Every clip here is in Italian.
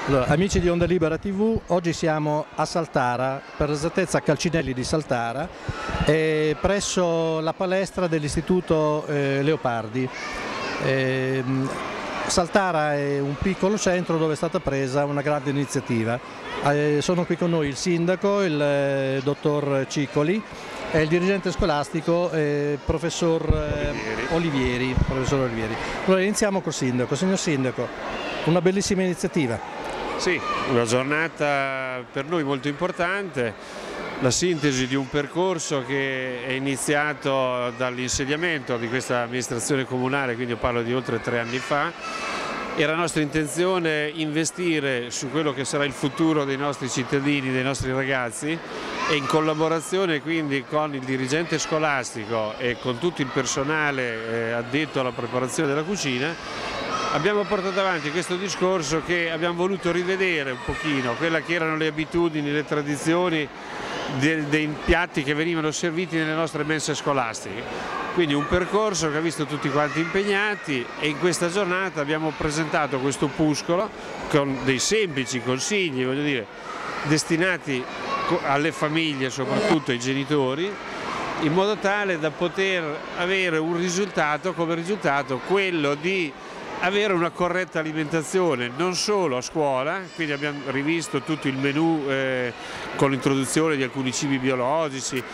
Allora, amici di Onda Libera TV, oggi siamo a Saltara, per esattezza a Calcinelli di Saltara, presso la palestra dell'Istituto Leopardi. Saltara è un piccolo centro dove è stata presa una grande iniziativa. Sono qui con noi il sindaco, il dottor Cicoli, e il dirigente scolastico, professor Olivieri. Allora iniziamo col sindaco. Signor sindaco, una bellissima iniziativa. Sì, una giornata per noi molto importante, la sintesi di un percorso che è iniziato dall'insediamento di questa amministrazione comunale, quindi io parlo di oltre 3 anni fa. Era nostra intenzione investire su quello che sarà il futuro dei nostri cittadini, dei nostri ragazzi, e in collaborazione quindi con il dirigente scolastico e con tutto il personale addetto alla preparazione della cucina abbiamo portato avanti questo discorso che abbiamo voluto rivedere un pochino, quelle che erano le abitudini, le tradizioni dei piatti che venivano serviti nelle nostre mense scolastiche. Quindi un percorso che ha visto tutti quanti impegnati, e in questa giornata abbiamo presentato questo opuscolo con dei semplici consigli, voglio dire, destinati alle famiglie, soprattutto ai genitori, in modo tale da poter avere un risultato come risultato quello di avere una corretta alimentazione non solo a scuola, quindi abbiamo rivisto tutto il menù con l'introduzione di alcuni cibi biologici,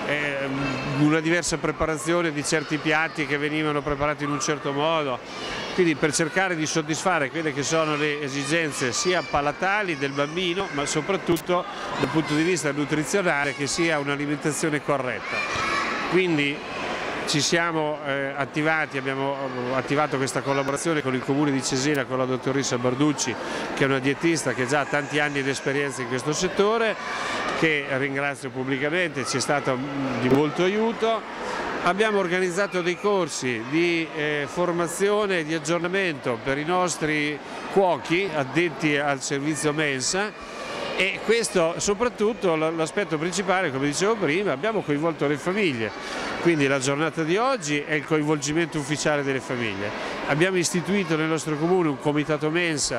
una diversa preparazione di certi piatti che venivano preparati in un certo modo, quindi per cercare di soddisfare quelle che sono le esigenze sia palatali del bambino, ma soprattutto dal punto di vista nutrizionale, che sia un'alimentazione corretta. Quindi ci siamo attivati, abbiamo attivato questa collaborazione con il Comune di Cesena, con la dottoressa Barducci, che è una dietista che già ha tanti anni di esperienza in questo settore, che ringrazio pubblicamente, ci è stato di molto aiuto. Abbiamo organizzato dei corsi di formazione e di aggiornamento per i nostri cuochi addetti al servizio mensa. E questo soprattutto l'aspetto principale, come dicevo prima, abbiamo coinvolto le famiglie, quindi la giornata di oggi è il coinvolgimento ufficiale delle famiglie. Abbiamo istituito nel nostro comune un comitato mensa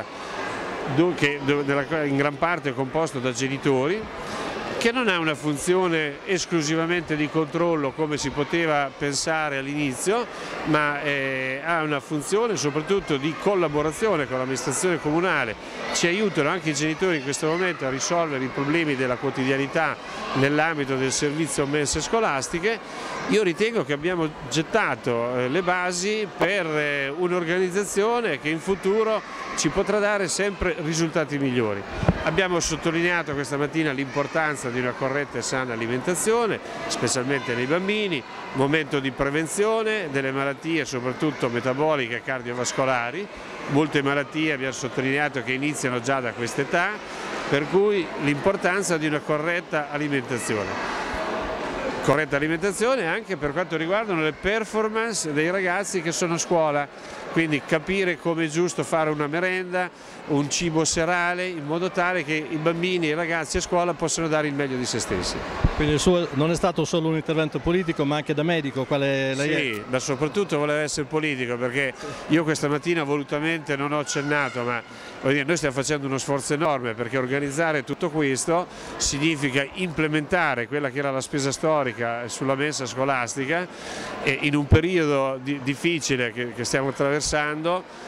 che in gran parte è composto da genitori, che non ha una funzione esclusivamente di controllo come si poteva pensare all'inizio, ma ha una funzione soprattutto di collaborazione con l'amministrazione comunale. Ci aiutano anche i genitori in questo momento a risolvere i problemi della quotidianità nell'ambito del servizio mense scolastiche. Io ritengo che abbiamo gettato le basi per un'organizzazione che in futuro ci potrà dare sempre risultati migliori. Abbiamo sottolineato questa mattina l'importanza di una corretta e sana alimentazione, specialmente nei bambini, momento di prevenzione delle malattie soprattutto metaboliche e cardiovascolari. Molte malattie abbiamo sottolineato che iniziano già da questa età, per cui l'importanza di una corretta alimentazione. Corretta alimentazione anche per quanto riguardano le performance dei ragazzi che sono a scuola, quindi capire come è giusto fare una merenda, un cibo serale, in modo tale che i bambini e i ragazzi a scuola possano dare il meglio di se stessi. Quindi il suo non è stato solo un intervento politico, ma anche da medico? Sì, ma soprattutto voleva essere politico, perché io questa mattina volutamente non ho accennato, ma noi stiamo facendo uno sforzo enorme, perché organizzare tutto questo significa implementare quella che era la spesa storica sulla mensa scolastica, e in un periodo difficile che stiamo attraversando,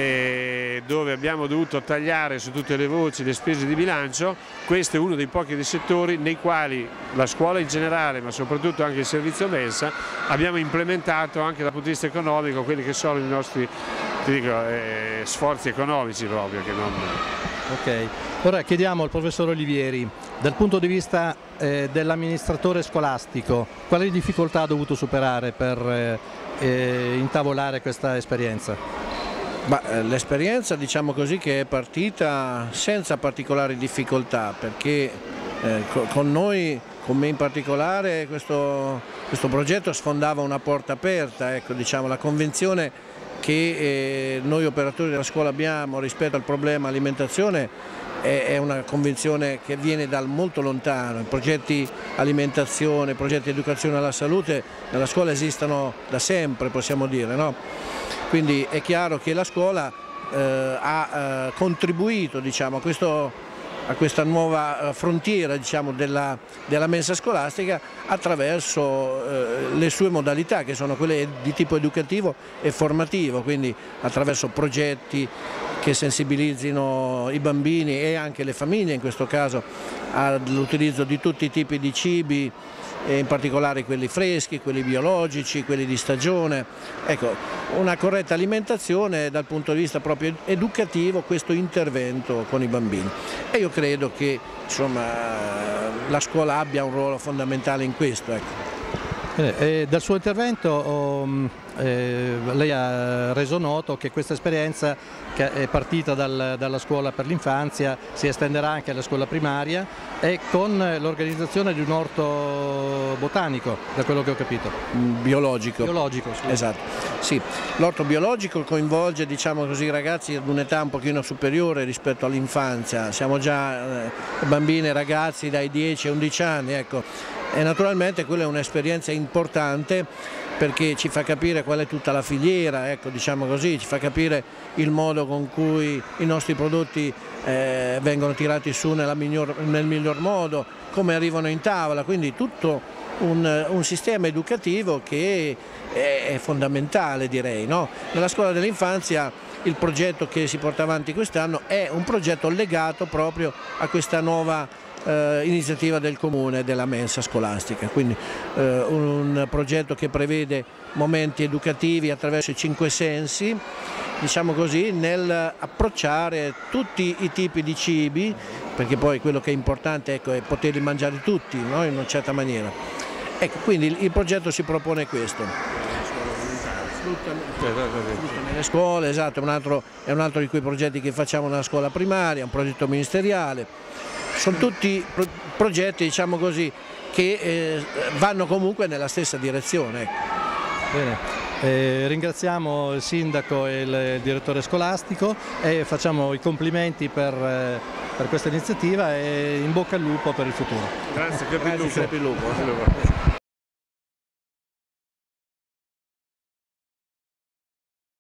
dove abbiamo dovuto tagliare su tutte le voci le spese di bilancio. Questo è uno dei pochi dei settori nei quali la scuola in generale, ma soprattutto anche il servizio mensa, abbiamo implementato anche dal punto di vista economico quelli che sono i nostri sforzi economici proprio. Ok, ora chiediamo al professor Olivieri, dal punto di vista dell'amministratore scolastico, quali difficoltà ha dovuto superare per intavolare questa esperienza? L'esperienza, diciamo così, che è partita senza particolari difficoltà, perché con noi, con me in particolare, questo progetto sfondava una porta aperta, ecco, diciamo, la convinzione che noi operatori della scuola abbiamo rispetto al problema alimentazione è una convinzione che viene da molto lontano. I progetti alimentazione, progetti educazione alla salute nella scuola esistono da sempre, possiamo dire, no? Quindi è chiaro che la scuola ha contribuito, diciamo, a questa nuova frontiera, diciamo, della mensa scolastica attraverso le sue modalità, che sono quelle di tipo educativo e formativo, quindi attraverso progetti che sensibilizzino i bambini e anche le famiglie in questo caso all'utilizzo di tutti i tipi di cibi, e in particolare quelli freschi, quelli biologici, quelli di stagione. Ecco, una corretta alimentazione dal punto di vista proprio educativo, questo intervento con i bambini. E io credo che, insomma, la scuola abbia un ruolo fondamentale in questo. Ecco. Dal suo intervento lei ha reso noto che questa esperienza, che è partita dalla scuola per l'infanzia, si estenderà anche alla scuola primaria e con l'organizzazione di un orto botanico, da quello che ho capito. Biologico. Biologico, scusa. Esatto. Sì, l'orto biologico coinvolge, diciamo così, ragazzi ad un'età un pochino superiore rispetto all'infanzia, siamo già bambini e ragazzi dai 10 ai 11 anni, ecco. E naturalmente quella è un'esperienza importante perché ci fa capire qual è tutta la filiera, ecco, diciamo così, ci fa capire il modo con cui i nostri prodotti vengono tirati su nel miglior modo, come arrivano in tavola, quindi tutto un sistema educativo che è fondamentale, direi, no? Nella scuola dell'infanzia il progetto che si porta avanti quest'anno è un progetto legato proprio a questa nuova iniziativa del Comune della mensa scolastica, quindi un progetto che prevede momenti educativi attraverso i 5 sensi, diciamo così, nel approcciare tutti i tipi di cibi, perché poi quello che è importante, ecco, è poterli mangiare tutti, no? In una certa maniera. Ecco, quindi il progetto si propone questo. Frutta nelle scuole, esatto, è un altro di quei progetti che facciamo nella scuola primaria, un progetto ministeriale. Sono tutti progetti, diciamo così, che vanno comunque nella stessa direzione. Ecco. Bene. Ringraziamo il sindaco e il direttore scolastico e facciamo i complimenti per questa iniziativa e in bocca al lupo per il futuro. Grazie, per il lupo.